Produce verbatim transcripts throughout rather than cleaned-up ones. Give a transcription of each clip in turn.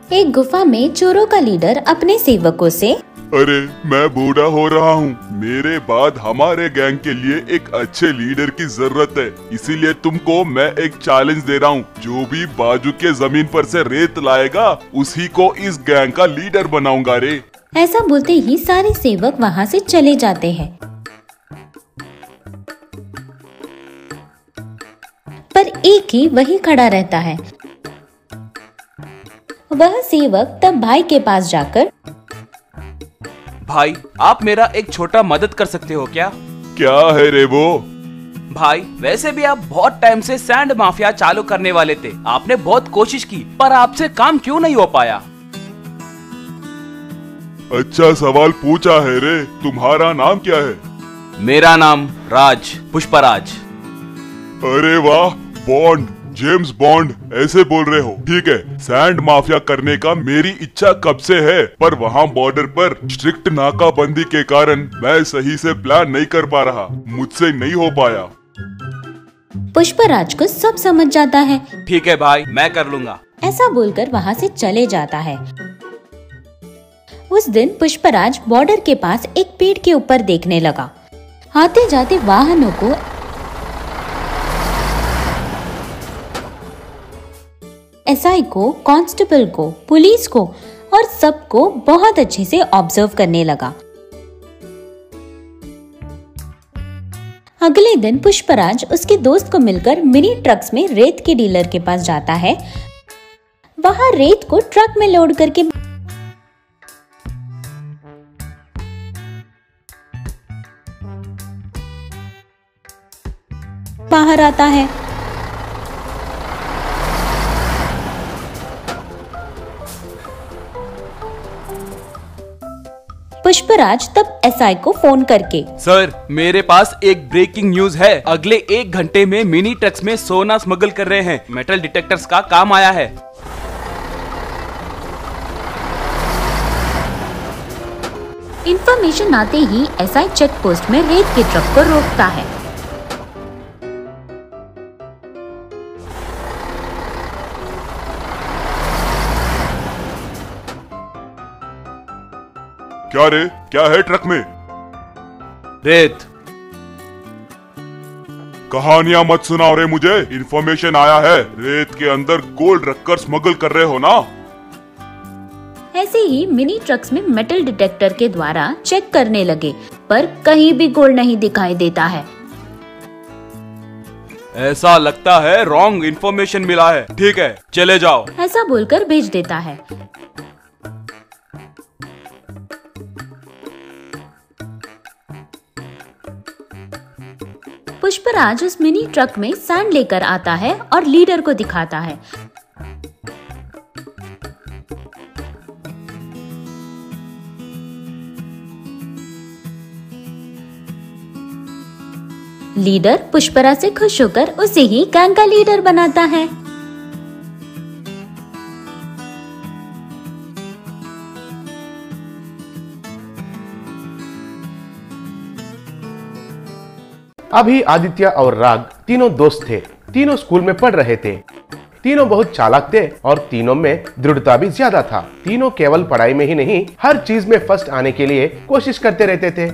एक गुफा में चोरों का लीडर अपने सेवकों से, अरे मैं बूढ़ा हो रहा हूँ, मेरे बाद हमारे गैंग के लिए एक अच्छे लीडर की जरूरत है, इसीलिए तुमको मैं एक चैलेंज दे रहा हूँ। जो भी बाजू के जमीन पर से रेत लाएगा उसी को इस गैंग का लीडर बनाऊंगा रे। ऐसा बोलते ही सारे सेवक वहाँ से चले जाते हैं। पर एक ही वही खड़ा रहता है। वह सेवक तब भाई के पास जाकर, भाई आप मेरा एक छोटा मदद कर सकते हो क्या? क्या है रे वो? भाई वैसे भी आप बहुत टाइम से सैंड माफिया चालू करने वाले थे, आपने बहुत कोशिश की पर आपसे काम क्यों नहीं हो पाया? अच्छा सवाल पूछा है रे। तुम्हारा नाम क्या है? मेरा नाम राज, पुष्पराज। अरे वाह, बॉन्ड, जेम्स बॉन्ड ऐसे बोल रहे हो। ठीक है, सैंड माफिया करने का मेरी इच्छा कब से है, पर वहाँ बॉर्डर पर स्ट्रिक्ट नाकाबंदी के कारण मैं सही से प्लान नहीं कर पा रहा, मुझसे नहीं हो पाया। पुष्पराज को सब समझ जाता है। ठीक है भाई, मैं कर लूँगा। ऐसा बोलकर वहाँ से चले जाता है। उस दिन पुष्पराज बॉर्डर के पास एक पेड़ के ऊपर देखने लगा। आते जाते वाहनों को, एसआई को, कांस्टेबल को, पुलिस को और सबको बहुत अच्छे से ऑब्जर्व करने लगा। अगले दिन पुष्पराज उसके दोस्त को मिलकर मिनी ट्रक्स में रेत के डीलर के पास जाता है। वहां रेत को ट्रक में लोड करके बाहर आता है। पुष्पराज तब एसआई को फोन करके, सर मेरे पास एक ब्रेकिंग न्यूज है, अगले एक घंटे में मिनी ट्रक्स में सोना स्मगल कर रहे हैं, मेटल डिटेक्टर्स का काम आया है। इंफॉर्मेशन आते ही एसआई चेक पोस्ट में रेत के ट्रक को रोकता है। क्या रे, क्या है ट्रक में? रेत। कहानियां मत सुनाओ रे मुझे, इन्फॉर्मेशन आया है रेत के अंदर गोल्ड रखकर स्मगल कर रहे हो ना। ऐसे ही मिनी ट्रक्स में मेटल डिटेक्टर के द्वारा चेक करने लगे, पर कहीं भी गोल्ड नहीं दिखाई देता है। ऐसा लगता है रॉन्ग इन्फॉर्मेशन मिला है, ठीक है चले जाओ, ऐसा बोलकर भेज देता है। पुष्पराज उस मिनी ट्रक में सैंड लेकर आता है और लीडर को दिखाता है। लीडर पुष्पराज से खुश होकर उसे ही गैंग का लीडर बनाता है। अभी आदित्य और राग तीनों दोस्त थे। तीनों स्कूल में पढ़ रहे थे। तीनों बहुत चालाक थे और तीनों में दृढ़ता भी ज्यादा था। तीनों केवल पढ़ाई में ही नहीं, हर चीज में फर्स्ट आने के लिए कोशिश करते रहते थे।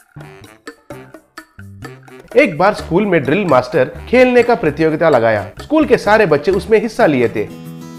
एक बार स्कूल में ड्रिल मास्टर खेलने का प्रतियोगिता लगाया। स्कूल के सारे बच्चे उसमें हिस्सा लिए थे।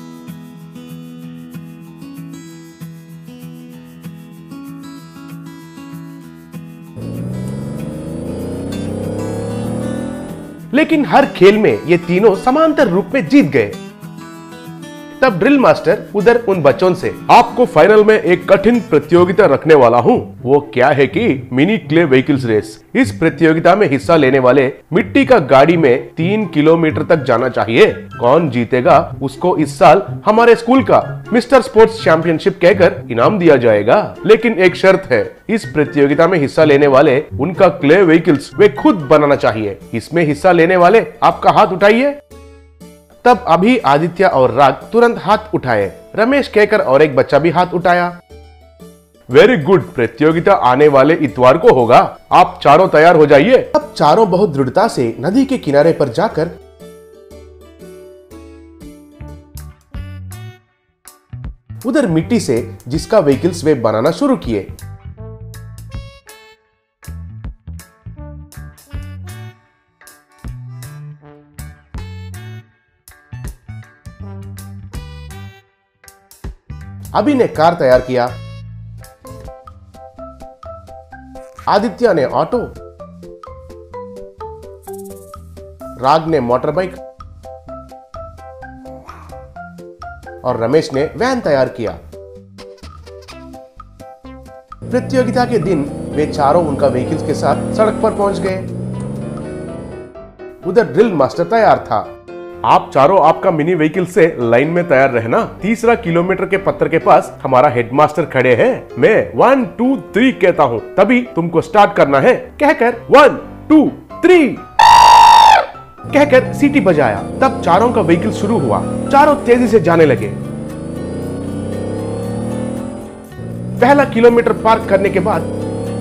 लेकिन हर खेल में ये तीनों समांतर रूप में जीत गए। तब ड्रिल मास्टर उधर उन बच्चों से, आपको फाइनल में एक कठिन प्रतियोगिता रखने वाला हूँ। वो क्या है कि मिनी क्ले व्हीकल्स रेस। इस प्रतियोगिता में हिस्सा लेने वाले मिट्टी का गाड़ी में तीन किलोमीटर तक जाना चाहिए। कौन जीतेगा उसको इस साल हमारे स्कूल का मिस्टर स्पोर्ट्स चैंपियनशिप कहकर इनाम दिया जाएगा। लेकिन एक शर्त है, इस प्रतियोगिता में हिस्सा लेने वाले उनका क्ले व्हीकल्स वे खुद बनाना चाहिए। इसमें हिस्सा लेने वाले आपका हाथ उठाइए। तब अभी आदित्य और राग तुरंत हाथ उठाए। रमेश कहकर और एक बच्चा भी हाथ उठाया। वेरी गुड, प्रतियोगिता आने वाले इतवार को होगा, आप चारों तैयार हो जाइए। अब चारों बहुत दृढ़ता से नदी के किनारे पर जाकर उधर मिट्टी से जिसका व्हीकल्स वे बनाना शुरू किए। अभी ने कार तैयार किया, आदित्य ने ऑटो, राग ने मोटर बाइक और रमेश ने वैन तैयार किया। प्रतियोगिता के दिन वे चारों उनका व्हीकल्स के साथ सड़क पर पहुंच गए। उधर ड्रिल मास्टर तैयार था। आप चारों आपका मिनी व्हीकल से लाइन में तैयार रहना। तीसरा किलोमीटर के पत्थर के पास हमारा हेडमास्टर खड़े हैं। मैं वन टू थ्री कहता हूँ, तभी तुमको स्टार्ट करना है। कहकर वन टू थ्री कहकर सीटी बजाया। तब चारों का व्हीकल शुरू हुआ। चारों तेजी से जाने लगे। पहला किलोमीटर पार करने के बाद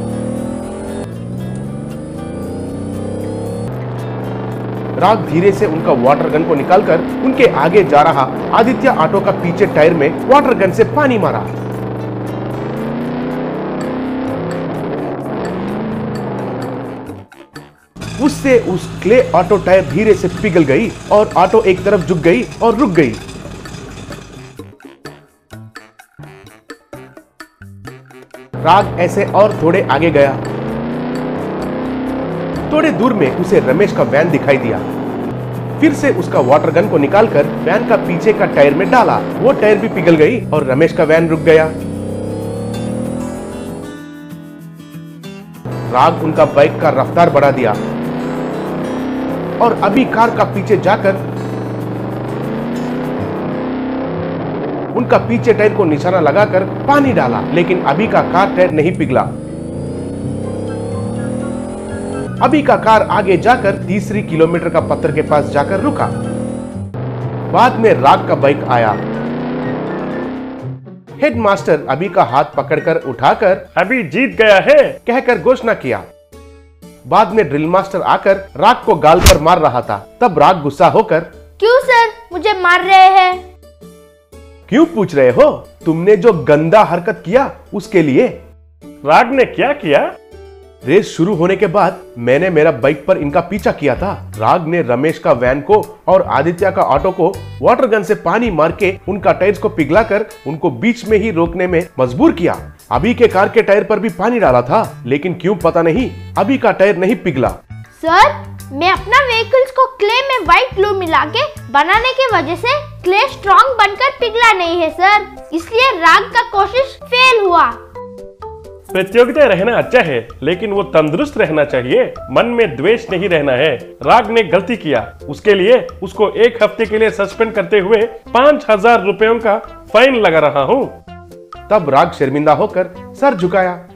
राग धीरे से उनका वाटर गन को निकालकर उनके आगे जा रहा आदित्य ऑटो का पीछे टायर में वाटर गन से पानी मारा। उससे उस क्ले ऑटो टायर धीरे से पिघल गई और ऑटो एक तरफ झुक गई और रुक गई। राग ऐसे और थोड़े आगे गया। थोड़े दूर में उसे रमेश का वैन दिखाई दिया। फिर से उसका वाटर गन को निकालकर वैन का पीछे का टायर में डाला। वो टायर भी पिघल गई और रमेश का वैन रुक गया। राग उनका बाइक का रफ्तार बढ़ा दिया और अभी कार का पीछे जाकर उनका पीछे टायर को निशाना लगाकर पानी डाला, लेकिन अभी का कार टायर नहीं पिघला। अभी का कार आगे जाकर तीसरी किलोमीटर का पत्थर के पास जाकर रुका। बाद में राग का बाइक आया। हेडमास्टर अभी का हाथ पकड़कर उठाकर अभी जीत गया है कहकर घोषणा किया। बाद में ड्रिल मास्टर आकर राग को गाल पर मार रहा था। तब राग गुस्सा होकर, क्यों सर मुझे मार रहे हैं? क्यों पूछ रहे हो? तुमने जो गंदा हरकत किया उसके लिए। राग ने क्या किया? रेस शुरू होने के बाद मैंने मेरा बाइक पर इनका पीछा किया था। राग ने रमेश का वैन को और आदित्य का ऑटो को वाटर गन से पानी मार के उनका टायर्स को पिघलाकर उनको बीच में ही रोकने में मजबूर किया। अभी के कार के टायर पर भी पानी डाला था, लेकिन क्यों पता नहीं अभी का टायर नहीं पिघला। सर, मैं अपना व्हीकल्स को क्ले में व्हाइट ग्लू मिला के बनाने की वजह से क्ले स्ट्रॉन्ग बनकर पिघला नहीं है सर, इसलिए राग का कोशिश फेल हुआ। प्रतियोगिता रहना अच्छा है, लेकिन वो तंदुरुस्त रहना चाहिए। मन में द्वेष नहीं रहना है। राग ने गलती किया, उसके लिए उसको एक हफ्ते के लिए सस्पेंड करते हुए पांच हजार रुपयों का फाइन लगा रहा हूँ। तब राग शर्मिंदा होकर सर झुकाया।